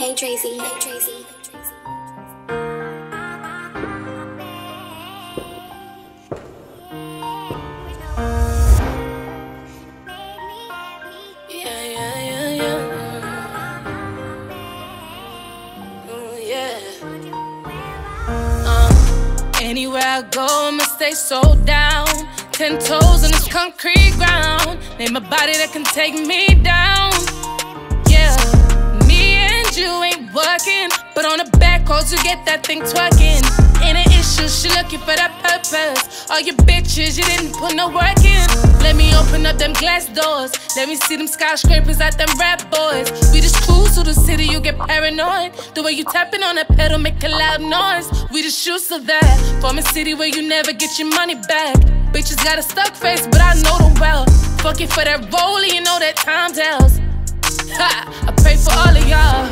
Hey Tracy. Hey Tracy. Anywhere I go, I'ma stay so down. 10 toes on this concrete ground. Name a body that can take me down. Yeah, me and you ain't working, but on the back roads you get that thing twerking. Ain't an issue, she looking for that purpose. All you bitches, you didn't put no work in. Let me open up them glass doors. Let me see them skyscrapers like them rap boys. We just cruise through the city, you get paranoid. The way you tapping on that pedal make a loud noise. We just used to that. From a city where you never get your money back. Bitches got a stuck face, but I know them well. Fucking for that rollie, you know that time tells. Ha! I pray for all of y'all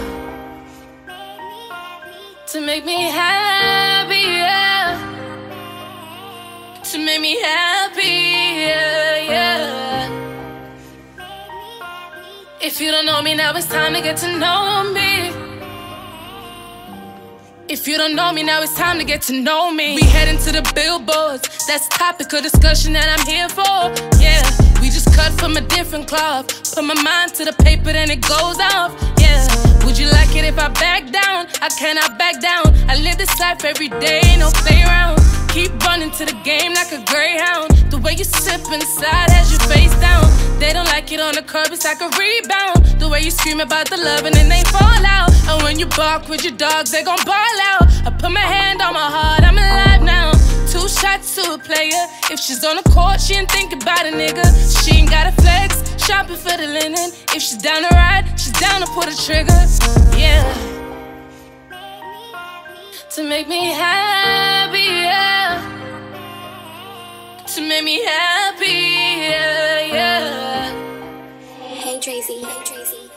to make me happy, yeah. To make me happy, yeah. If you don't know me, now it's time to get to know me. If you don't know me, now it's time to get to know me. We heading to the billboards, that's topic of discussion that I'm here for. Yeah, we just cut from a different cloth. Put my mind to the paper, then it goes off. Yeah, would you like it if I back down? I cannot back down. I live this life every day, no play around. Keep running to the game like a greyhound. The way you sip inside as you face down. They don't like it on the curb, it's like a rebound. The way you scream about the love and then they fall out. And when you bark with your dogs, they gon' ball out. I put my hand on my heart, I'm alive now. 2 shots to a player. If she's on the court, she ain't think about a nigga. She ain't gotta flex, shopping for the linen. If she's down to ride, she's down to pull the trigger. Yeah, to make me happy, yeah. To make me happy, yeah. Hey Tracy. Hey Tracy.